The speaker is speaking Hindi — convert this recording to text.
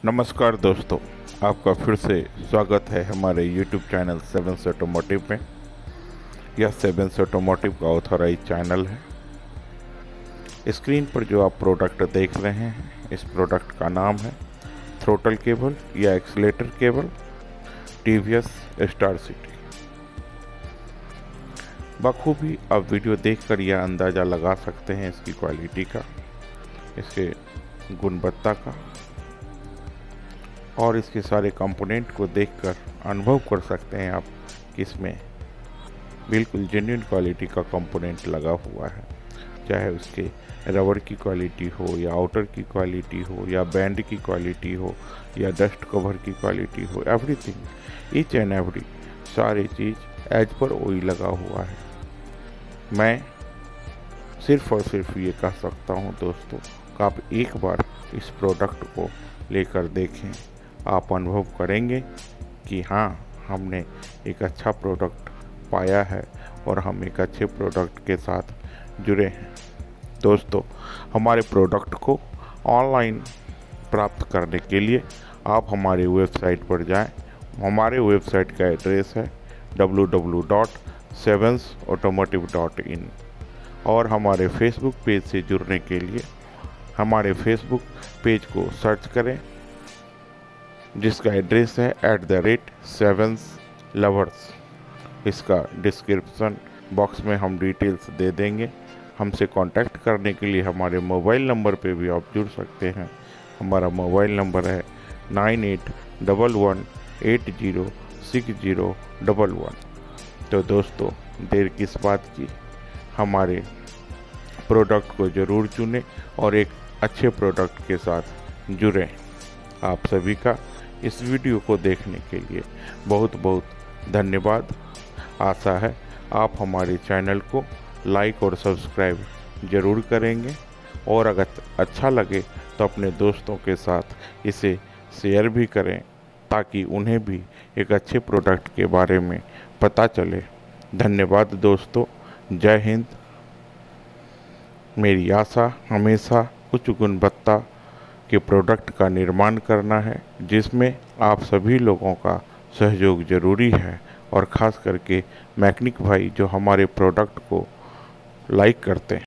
नमस्कार दोस्तों, आपका फिर से स्वागत है हमारे YouTube चैनल सेवेंस ऑटोमोटिव में। यह सेवेंस ऑटोमोटिव का ऑथराइज चैनल है। स्क्रीन पर जो आप प्रोडक्ट देख रहे हैं, इस प्रोडक्ट का नाम है थ्रोटल केबल या accelerator cable TVS star city. बखूबी आप वीडियो देखकर यह अंदाज़ा लगा सकते हैं इसकी क्वालिटी का, इसके गुणवत्ता का, और इसके सारे कंपोनेंट को देखकर अनुभव कर सकते हैं आप कि इसमें बिल्कुल जेन्युइन क्वालिटी का कंपोनेंट लगा हुआ है। चाहे उसके रबर की क्वालिटी हो या आउटर की क्वालिटी हो या बैंड की क्वालिटी हो या डस्ट कवर की क्वालिटी हो, एवरीथिंग ईच एंड एवरी सारी चीज़ एज पर वही लगा हुआ है। मैं सिर्फ और सिर्फ ये कह सकता हूँ दोस्तों कि आप एक बार इस प्रोडक्ट को लेकर देखें, आप अनुभव करेंगे कि हाँ, हमने एक अच्छा प्रोडक्ट पाया है और हम एक अच्छे प्रोडक्ट के साथ जुड़े हैं। दोस्तों, हमारे प्रोडक्ट को ऑनलाइन प्राप्त करने के लिए आप हमारी वेबसाइट पर जाएं। हमारे वेबसाइट का एड्रेस है www.sevensautomotive.in और हमारे फेसबुक पेज से जुड़ने के लिए हमारे फेसबुक पेज को सर्च करें, जिसका एड्रेस है @sevenslovers। इसका डिस्क्रिप्शन बॉक्स में हम डिटेल्स दे देंगे। हमसे कांटेक्ट करने के लिए हमारे मोबाइल नंबर पे भी आप जुड़ सकते हैं। हमारा मोबाइल नंबर है 9811806011। तो दोस्तों, देर किस बात की, हमारे प्रोडक्ट को ज़रूर चुनें और एक अच्छे प्रोडक्ट के साथ जुड़ें। आप सभी का इस वीडियो को देखने के लिए बहुत बहुत धन्यवाद। आशा है आप हमारे चैनल को लाइक और सब्सक्राइब ज़रूर करेंगे, और अगर अच्छा लगे तो अपने दोस्तों के साथ इसे शेयर भी करें, ताकि उन्हें भी एक अच्छे प्रोडक्ट के बारे में पता चले। धन्यवाद दोस्तों। जय हिंद। मेरी आशा हमेशा उच्च गुणवत्ता के प्रोडक्ट का निर्माण करना है, जिसमें आप सभी लोगों का सहयोग ज़रूरी है, और ख़ास करके मैकेनिक भाई जो हमारे प्रोडक्ट को लाइक करते हैं।